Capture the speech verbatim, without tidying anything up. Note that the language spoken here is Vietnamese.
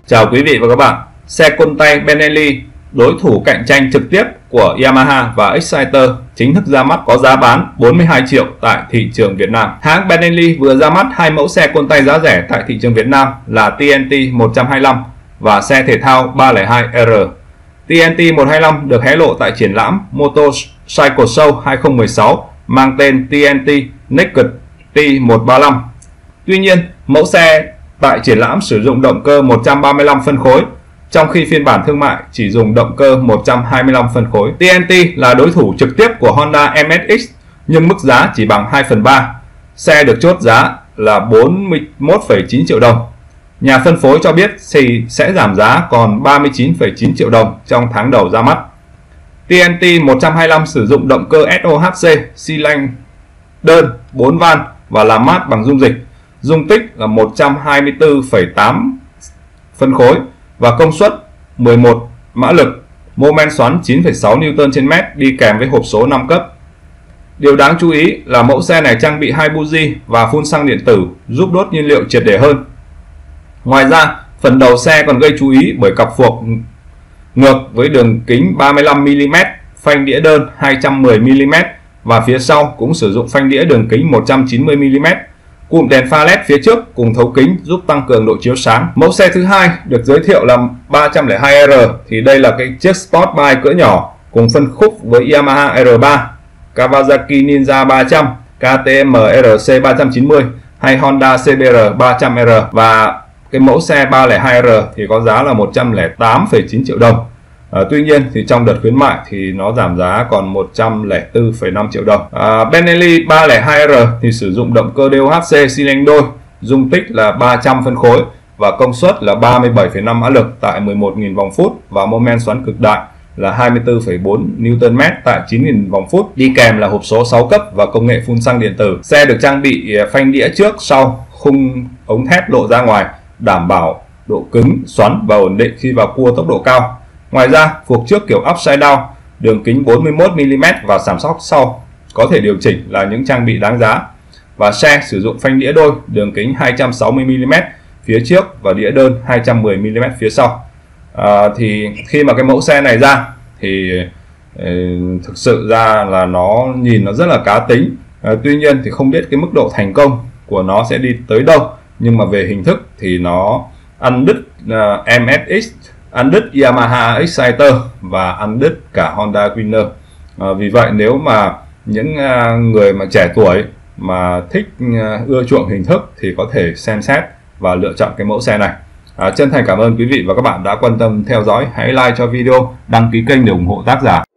Chào quý vị và các bạn. Xe côn tay Benelli, đối thủ cạnh tranh trực tiếp của Yamaha và Exciter, chính thức ra mắt có giá bán bốn mươi hai triệu tại thị trường Việt Nam. Hãng Benelli vừa ra mắt hai mẫu xe côn tay giá rẻ tại thị trường Việt Nam là tê en tê một hai lăm và xe thể thao ba không hai R. tê en tê một hai lăm được hé lộ tại triển lãm Motorcycle Show hai không một sáu mang tên tê en tê Naked T một ba lăm. Tuy nhiên, mẫu xe tại triển lãm sử dụng động cơ một trăm ba mươi lăm phân khối, trong khi phiên bản thương mại chỉ dùng động cơ một trăm hai mươi lăm phân khối. tê en tê là đối thủ trực tiếp của Honda em ét ích nhưng mức giá chỉ bằng hai phần ba. Xe được chốt giá là bốn mươi mốt phẩy chín triệu đồng. Nhà phân phối cho biết thì sẽ giảm giá còn ba mươi chín phẩy chín triệu đồng trong tháng đầu ra mắt. tê en tê một hai lăm sử dụng động cơ ét o hát xê xi lanh đơn bốn van và làm mát bằng dung dịch. Dung tích là một trăm hai mươi tư phẩy tám phân khối và công suất mười một mã lực, mô men xoắn chín phẩy sáu Newton trên mét, đi kèm với hộp số năm cấp. Điều đáng chú ý là mẫu xe này trang bị hai buji và phun xăng điện tử giúp đốt nhiên liệu triệt để hơn. Ngoài ra, phần đầu xe còn gây chú ý bởi cặp phuộc ngược với đường kính ba mươi lăm mi li mét, phanh đĩa đơn hai trăm mười mi li mét và phía sau cũng sử dụng phanh đĩa đường kính một trăm chín mươi mi li mét. Cụm đèn pha led phía trước cùng thấu kính giúp tăng cường độ chiếu sáng. Mẫu xe thứ hai được giới thiệu là ba không hai R, thì đây là cái chiếc Sport Bike cỡ nhỏ cùng phân khúc với Yamaha R ba, Kawasaki Ninja ba trăm, ca tê em R C ba trăm chín mươi hay Honda xê bê R ba trăm R, và cái mẫu xe ba không hai R thì có giá là một trăm lẻ tám phẩy chín triệu đồng. À, tuy nhiên thì trong đợt khuyến mại thì nó giảm giá còn một trăm lẻ tư phẩy năm triệu đồng. À, Benelli ba không hai R thì sử dụng động cơ đê o hát xê xi lanh đôi, dung tích là ba trăm phân khối và công suất là ba mươi bảy phẩy năm mã lực tại mười một nghìn vòng phút và mô men xoắn cực đại là hai mươi tư phẩy bốn Newton mét tại chín nghìn vòng phút, đi kèm là hộp số sáu cấp và công nghệ phun xăng điện tử. Xe được trang bị phanh đĩa trước sau, khung ống thép lộ ra ngoài, đảm bảo độ cứng, xoắn và ổn định khi vào cua tốc độ cao. Ngoài ra, phuộc trước kiểu upside down, đường kính bốn mươi mốt mi li mét và giảm sóc sau có thể điều chỉnh là những trang bị đáng giá. Và xe sử dụng phanh đĩa đôi, đường kính hai trăm sáu mươi mi li mét phía trước và đĩa đơn hai trăm mười mi li mét phía sau. À, thì khi mà cái mẫu xe này ra thì uh, thực sự ra là nó nhìn nó rất là cá tính. À, tuy nhiên thì không biết cái mức độ thành công của nó sẽ đi tới đâu, nhưng mà về hình thức thì nó ăn đứt uh, em ét ích, ăn đứt Yamaha Exciter và ăn đứt cả Honda Winner. À, vì vậy nếu mà những uh, người mà trẻ tuổi mà thích uh, ưa chuộng hình thức thì có thể xem xét và lựa chọn cái mẫu xe này. À, chân thành cảm ơn quý vị và các bạn đã quan tâm theo dõi. Hãy like cho video, đăng ký kênh để ủng hộ tác giả.